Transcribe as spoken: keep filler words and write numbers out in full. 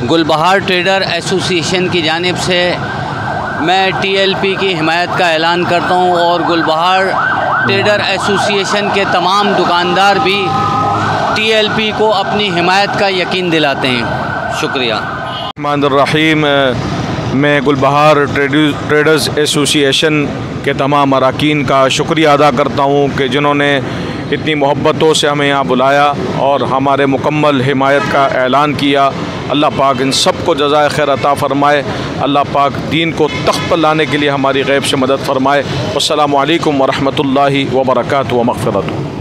गुलबहार trader association की जानिब से मैं टीएलपी की हिमायत का ऐलान करता हूँ और गुलबहार ट्रेडर एसोसिएशन के तमाम दुकानदार भी टीएलपी को अपनी हिमायत का यकीन दिलाते हैं। शुक्रिया। रहमान, मैं गुलबहार ट्रेडर्स एसोसिएशन के तमाम अरकान का शुक्रिया अदा करता हूँ कि जिन्होंने इतनी मोहब्बतों से हमें यहाँ बुलाया और हमारे मुकम्मल हिमायत का ऐलान किया। अल्लाह पाक इन सब को जज़ाए खैर अता फ़रमाए। अल्लाह पाक दीन को तख्त पर लाने के लिए हमारी गैब से मदद फ़रमाए। अस्सलामु अलैकुम व रहमतुल्लाहि व बरकातुहू व मग़फ़िरतुहू।